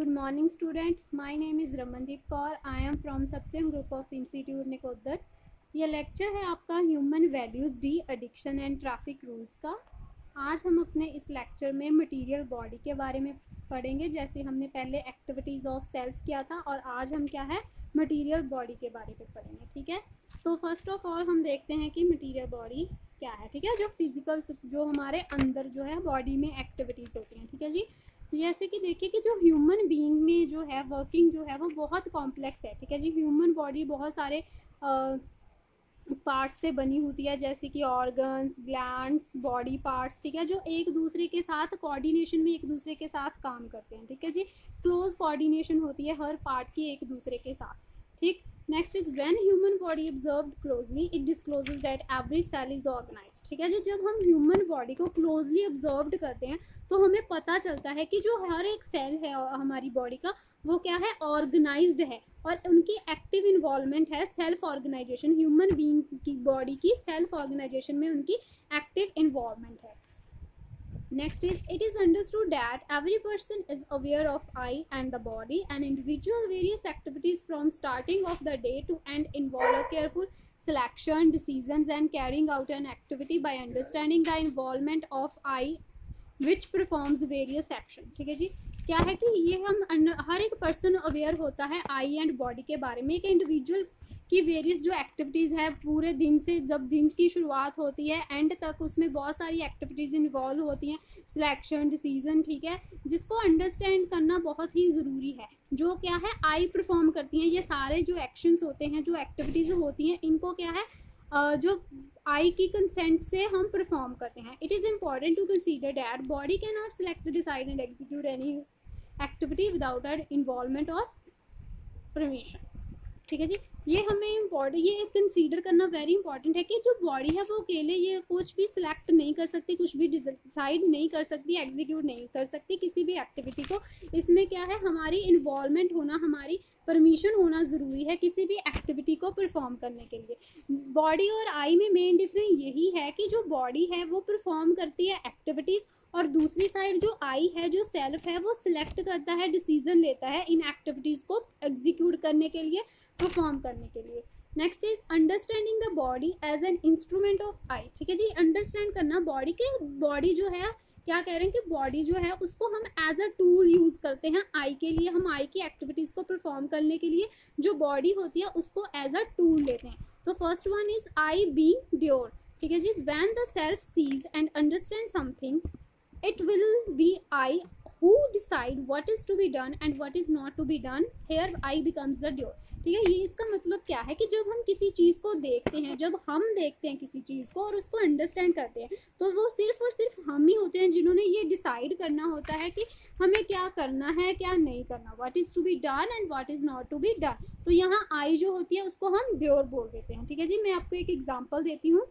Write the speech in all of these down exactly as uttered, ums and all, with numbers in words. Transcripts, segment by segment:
Good morning, student. My name is Ramandeep Kaur. I am from Satyam Group of Institute Nikodar. ये lecture है आपका human values de addiction and traffic rules का। आज हम अपने इस लेक्चर में मटेरियल बॉडी के बारे में पढ़ेंगे। जैसे हमने पहले एक्टिविटीज़ ऑफ सेल्फ किया था और आज हम क्या है मटेरियल बॉडी के बारे में पढ़ेंगे। ठीक है, तो फर्स्ट ऑफ ऑल हम देखते हैं कि मटेरियल बॉडी क्या है। ठीक है, जो फिजिकल जो हमारे अंदर जो है बॉडी में एक्टिविटीज़ होती हैं। ठीक है जी, जैसे कि देखिए कि जो ह्यूमन बीइंग में जो है वर्किंग जो है वो बहुत कॉम्प्लेक्स है। ठीक है जी, ह्यूमन बॉडी बहुत सारे पार्ट्स से बनी होती है, जैसे कि ऑर्गन्स, ग्लैंड्स, बॉडी पार्ट्स। ठीक है, जो एक दूसरे के साथ कोऑर्डिनेशन में एक दूसरे के साथ काम करते हैं। ठीक है जी, क्लोज कोऑर्डिनेशन होती है हर पार्ट की एक दूसरे के साथ। ठीक, next is when human body observed closely it discloses that every cell is organised. ठीक है जी, जब हम ह्यूमन बॉडी को क्लोजली ऑब्जर्व्ड करते हैं तो हमें पता चलता है कि जो हर एक सेल है हमारी बॉडी का वो क्या है, ऑर्गेनाइज्ड है और उनकी एक्टिव इन्वॉल्वमेंट है सेल्फ ऑर्गेनाइजेशन। ह्यूमन बीइंग की बॉडी की सेल्फ ऑर्गेनाइजेशन में उनकी एक्टिव इन्वॉल्वमेंट है। Next is it is understood that every person is aware of eye and the body and individual various activities from starting of the day to end involve a careful selection, decisions and carrying out an activity by understanding the involvement of eye which performs various action। ठीक है जी, क्या है कि ये हम हर एक person aware होता है आई एंड बॉडी के बारे में। एक इंडिविजुअल की वेरियस जो एक्टिविटीज़ है पूरे दिन से, जब दिन की शुरुआत होती है एंड तक, उसमें बहुत सारी एक्टिविटीज़ इन्वॉल्व होती हैं, सिलेक्शन, डिसीजन। ठीक है, जिसको अंडरस्टैंड करना बहुत ही ज़रूरी है। जो क्या है आई परफॉर्म करती हैं, ये सारे जो एक्शंस होते हैं, जो एक्टिविटीज़ होती हैं, इनको क्या है Uh, जो आई की कंसेंट से हम परफॉर्म करते हैं। It is important to consider that body can not select, decide and execute any activity without our involvement और परमिशन। ठीक है जी, ये हमें इम्पॉर्टेंट ये कंसीडर करना वेरी इंपॉर्टेंट है कि जो बॉडी है वो अकेले ये कुछ भी सिलेक्ट नहीं कर सकती, कुछ भी डिसाइड नहीं कर सकती, एग्जीक्यूट नहीं कर सकती किसी भी एक्टिविटी को। इसमें क्या है, हमारी इन्वॉल्वमेंट होना, हमारी परमिशन होना ज़रूरी है किसी भी एक्टिविटी को परफॉर्म करने के लिए। बॉडी और आई में मेन डिफरेंस यही है कि जो बॉडी है वो परफॉर्म करती है एक्टिविटीज़ और दूसरी साइड जो आई है, जो सेल्फ है, वो सिलेक्ट करता है, डिसीजन लेता है इन एक्टिविटीज़ को एग्जीक्यूट करने के लिए, परफॉर्म करने के लिए। Next is understanding the body as an instrument of I. ठीक है जी, अंडरस्टैंड करना बॉडी के, बॉडी जो है क्या कह रहे हैं कि बॉडी जो है उसको हम एज अ टूल यूज़ करते हैं आई के लिए। हम आई की एक्टिविटीज़ को परफॉर्म करने के लिए जो बॉडी होती है उसको एज अ टूल लेते हैं। तो first one is I being doer. ठीक है जी, when the self sees and understand something it will be I who decide what is to be done and what is not to be done. Here I becomes the doer। ठीक है, ये इसका मतलब क्या है कि जब हम किसी चीज़ को देखते हैं, जब हम देखते हैं किसी चीज़ को और उसको अंडरस्टैंड करते हैं, तो वो सिर्फ और सिर्फ हम ही होते हैं जिन्होंने ये डिसाइड करना होता है कि हमें क्या करना है, क्या नहीं करना, what is to be done and what is not to be done। तो यहाँ I जो होती है उसको हम doer बोल देते हैं। ठीक है जी, मैं आपको एक एग्जाम्पल देती हूँ।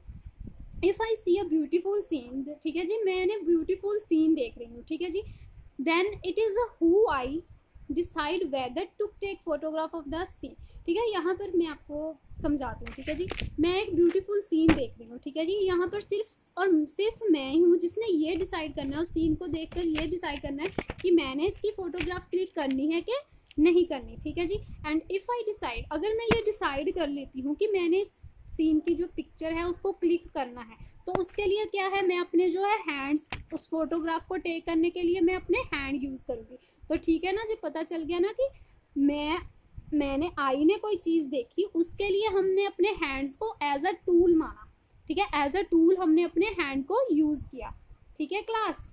If I see a beautiful scene, ठीक है जी, मैंने ब्यूटीफुल सीन देख रही हूँ। ठीक है जी, then it is who I decide whether to take photograph of the scene. ठीक है, यहाँ पर मैं आपको समझाती हूँ। ठीक है जी, मैं एक ब्यूटीफुल सीन देख रही हूँ। ठीक है जी, यहाँ पर सिर्फ और सिर्फ मैं ही हूँ जिसने ये डिसाइड करना है, उस सीन को देख कर ये डिसाइड करना है कि मैंने इसकी फ़ोटोग्राफ क्लिक करनी है कि नहीं करनी। ठीक है जी, एंड इफ़ आई डिसाइड, अगर मैं ये डिसाइड कर लेती हूँ कि मैंने इस सीन की जो पिक्चर है उसको क्लिक करना है, तो उसके लिए क्या है, मैं अपने जो है हैंड्स, उस फोटोग्राफ को टेक करने के लिए मैं अपने हैंड यूज़ करूँगी। तो ठीक है ना जी, पता चल गया ना कि मैं मैंने आई ने कोई चीज़ देखी, उसके लिए हमने अपने हैंड्स को एज अ टूल माना। ठीक है, एज अ टूल हमने अपने हैंड को यूज़ किया। ठीक है क्लास,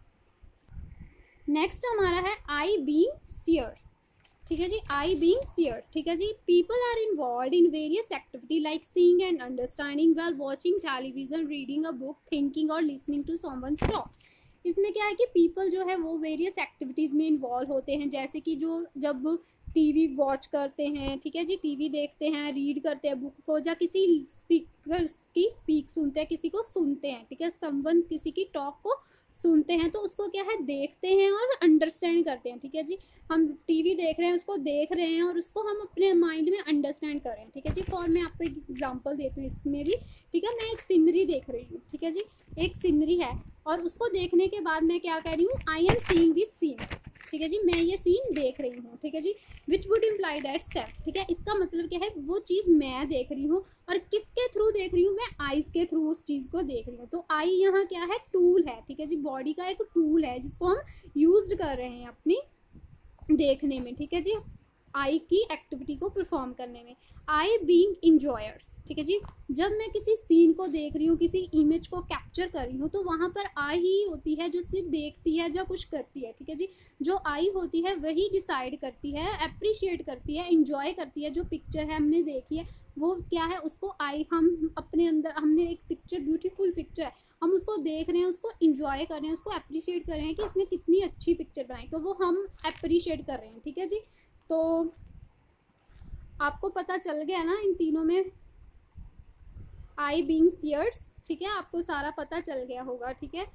नेक्स्ट हमारा है आई बीइंग सीयर। ठीक है जी, आई बीइंग सीयर। ठीक है जी, people are involve in various activity like seeing and understanding while watching television, reading a book, thinking और लिसनिंग टू समवन्स टॉक। इसमें क्या है कि पीपल जो है वो वेरियस एक्टिविटीज़ में इन्वॉल्व होते हैं, जैसे कि जो जब टीवी वॉच करते हैं, ठीक है जी, टीवी देखते हैं, रीड करते हैं बुक को, या किसी स्पीकर की स्पीक सुनते हैं, किसी को सुनते हैं। ठीक है, समवन किसी की टॉक को सुनते हैं, तो उसको क्या है, देखते हैं और अंडरस्टैंड करते हैं। ठीक है जी, हम टीवी देख रहे हैं, उसको देख रहे हैं और उसको हम अपने माइंड में अंडरस्टैंड कर रहे हैं। ठीक है जी, फॉर मैं आपको एक एग्जांपल देती हूँ इसमें भी। ठीक है, मैं एक सीनरी देख रही हूँ। ठीक है जी, एक सीनरी है और उसको देखने के बाद मैं क्या कह रही हूँ, I am seeing this scene. ठीक है जी, मैं ये सीन देख देख रही हूँ, ठीक है जी, which would imply that self, ठीक है। इसका मतलब क्या है, वो चीज़ मैं देख रही हूँ और किसके थ्रू देख रही हूँ, मैं आईज के थ्रू उस चीज़ को देख रही हूँ। तो आई यहाँ क्या है, टूल है, ठीक है जी, बॉडी का एक टूल है जिसको हम यूज कर रहे हैं अपनी देखने में, ठीक है जी, आई की एक्टिविटी को परफॉर्म करने में। आई बीइंग इंजॉयर, ठीक है जी, जब मैं किसी सीन को देख रही हूँ, किसी इमेज को कैप्चर कर रही हूँ, तो वहाँ पर आई ही होती है जो सिर्फ देखती है, जो कुछ करती है, ठीक है जी। जो आई होती है वही डिसाइड करती है, अप्रिशिएट करती है, इंजॉय करती है। जो पिक्चर है हमने देखी है वो क्या है, उसको आई हम अपने अंदर, हमने एक पिक्चर, ब्यूटीफुल पिक्चर है, हम उसको देख रहे हैं, उसको इंजॉय कर रहे हैं, उसको अप्रिशिएट कर रहे हैं कि इसने कितनी अच्छी पिक्चर बनाई, तो वो हम अप्रिशिएट कर रहे हैं, ठीक है जी। तो आपको पता चल गया ना इन तीनों में, आई बीइंग सीयर्स, ठीक है, आपको सारा पता चल गया होगा, ठीक है।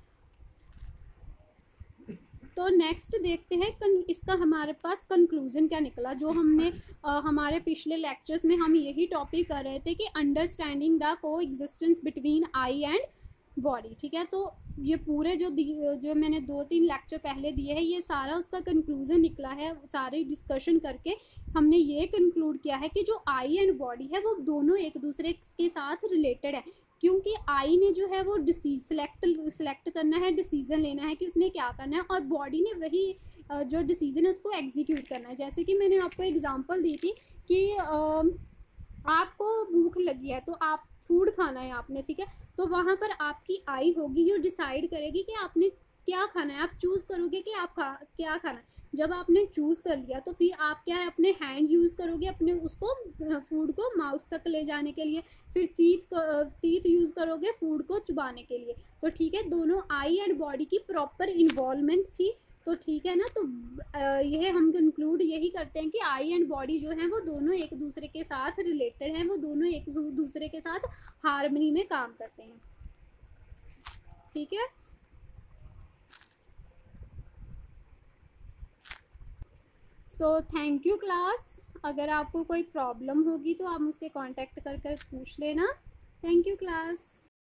तो नेक्स्ट देखते हैं इसका हमारे पास कंक्लूजन क्या निकला। जो हमने आ, हमारे पिछले लेक्चर्स में हम यही टॉपिक कर रहे थे कि understanding the coexistence between I and body, ठीक है। तो ये पूरे जो जो मैंने दो तीन लेक्चर पहले दिए हैं, ये सारा उसका कंक्लूजन निकला है। सारी डिस्कशन करके हमने ये कंक्लूड किया है कि जो आई एंड बॉडी है वो दोनों एक दूसरे के साथ रिलेटेड है, क्योंकि आई ने जो है वो डिसीज सेलेक्ट सेलेक्ट करना है, डिसीजन लेना है कि उसने क्या करना है, और बॉडी ने वही जो डिसीजन है उसको एग्जीक्यूट करना है। जैसे कि मैंने आपको एग्जांपल दी थी कि आपको भूख लगी है तो आप फूड खाना है आपने, ठीक है, तो वहाँ पर आपकी आई होगी जो डिसाइड करेगी कि आपने क्या खाना है, आप चूज़ करोगे कि आप खा क्या खाना है। जब आपने चूज़ कर लिया तो फिर आप क्या है, अपने हैंड यूज़ करोगे अपने उसको फूड को माउथ तक ले जाने के लिए, फिर टीथ टीथ यूज़ करोगे फूड को चबाने के लिए। तो ठीक है, दोनों आई एंड बॉडी की प्रॉपर इन्वॉल्वमेंट थी, तो ठीक है ना। तो यह हम कंक्लूड यही करते हैं कि आई एंड बॉडी जो है वो दोनों एक दूसरे के साथ रिलेटेड हैं, वो दोनों एक दूसरे के साथ हार्मनी में काम करते हैं, ठीक है। So thank you class. अगर आपको कोई प्रॉब्लम होगी तो आप मुझसे कांटेक्ट कर कर पूछ लेना। Thank you class.